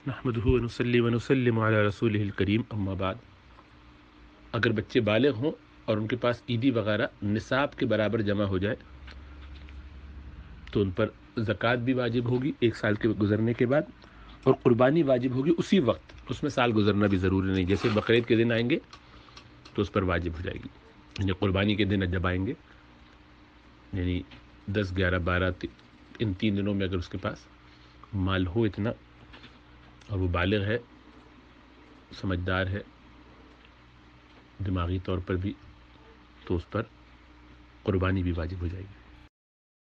नहमदुहु व नुसल्ली व नुसल्लिमु अला रसूलिहिल करीम, अम्मा बाद। अगर बच्चे बालिग हों और उनके पास ईदी वगैरह निसाब के बराबर जमा हो जाए तो उन पर ज़कात भी वाजिब होगी 1 साल के गुजरने के बाद, और कुर्बानी वाजिब होगी उसी वक्त। उसमें साल गुजरना भी ज़रूरी नहीं, जैसे बकरीद के दिन आएंगे तो उस पर वाजिब हो जाएगी। यानी कुर्बानी के दिन जब आएंगे, यानी 10, 11, 12 इन 3 दिनों में अगर उसके पास माल हो इतना और वो बालिग है, समझदार है दिमागी तौर पर भी, तो उस पर कुर्बानी भी वाजिब हो जाएगी।